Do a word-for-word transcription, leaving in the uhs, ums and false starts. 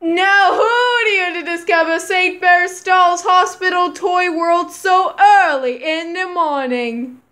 Now who are you to discover Saint Bearstall's Hospital Toy World so early in the morning?